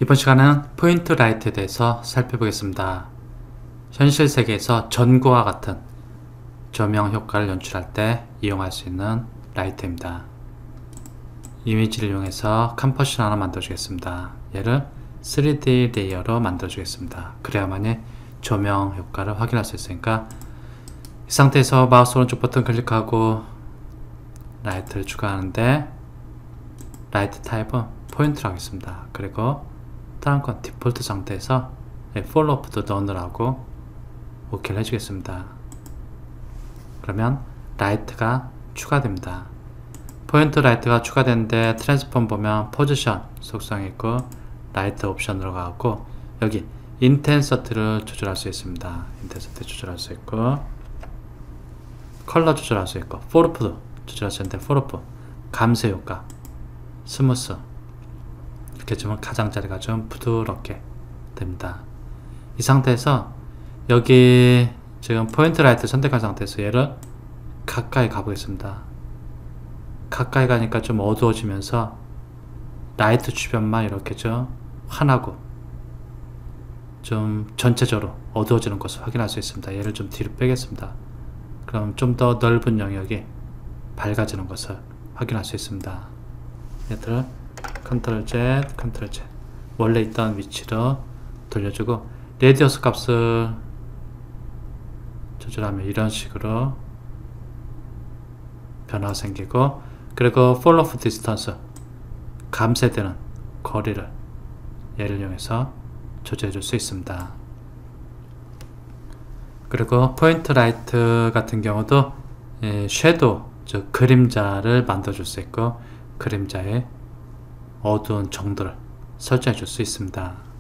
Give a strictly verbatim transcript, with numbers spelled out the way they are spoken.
이번 시간은 포인트 라이트에 대해서 살펴보겠습니다. 현실 세계에서 전구와 같은 조명 효과를 연출할 때 이용할 수 있는 라이트입니다. 이미지를 이용해서 컴포지션 하나 만들어 주겠습니다. 얘를 쓰리디 레이어로 만들어 주겠습니다. 그래야만이 조명 효과를 확인할 수 있으니까 이 상태에서 마우스 오른쪽 버튼 클릭하고 라이트를 추가하는데 라이트 타입은 포인트로 하겠습니다. 그리고 다른 건 디폴트 상태에서 폴로프도 넌을 하고 오케이를 해주겠습니다. 그러면 라이트가 추가됩니다. 포인트 라이트가 추가되는데 트랜스폼 보면 포지션 속성이 있고 라이트 옵션으로 가고 여기 인텐서티를 조절할 수 있습니다. 인텐서티 조절할 수 있고 컬러 조절할 수 있고 포르프도 조절할 수 있는데 포르프 감쇄 효과 스무스 이렇게 주면 가장자리가 좀 부드럽게 됩니다. 이 상태에서 여기 지금 포인트 라이트 선택한 상태에서 얘를 가까이 가보겠습니다. 가까이 가니까 좀 어두워지면서 라이트 주변만 이렇게 좀 환하고 좀 전체적으로 어두워지는 것을 확인할 수 있습니다. 얘를 좀 뒤로 빼겠습니다. 그럼 좀 더 넓은 영역이 밝아지는 것을 확인할 수 있습니다. 얘들을 컨트롤 Z, 컨트롤 Z 원래 있던 위치로 돌려주고 레디어스 값을 조절하면 이런 식으로 변화가 생기고 그리고 fall of distance 감쇄되는 거리를 얘를 이용해서 조절해 줄 수 있습니다. 그리고 포인트 라이트 같은 경우도 예, 섀도우 즉 그림자를 만들어 줄 수 있고 그림자의 어두운 정도를 설정해 줄 수 있습니다.